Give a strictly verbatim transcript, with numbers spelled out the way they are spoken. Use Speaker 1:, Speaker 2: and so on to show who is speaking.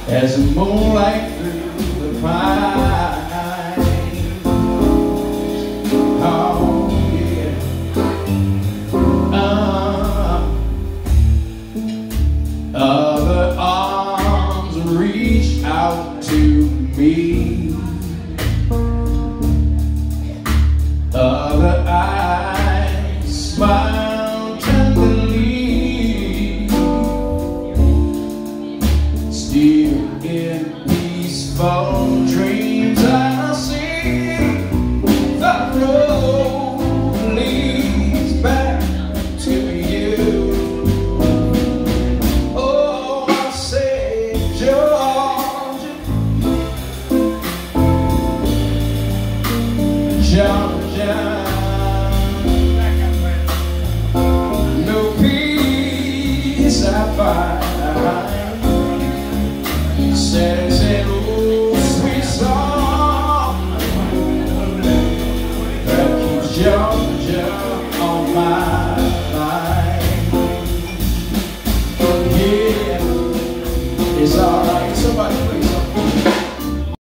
Speaker 1: as the moonlight through the pines. Oh yeah. uh, Other arms reach out to me, other eyes smile tenderly, still in peaceful dreams I see the road leads back to you. Oh, I say, Georgia, Georgia, no peace I find. Says an old sweet song that keeps Georgia on my mind. Yeah, it's alright. Somebody please.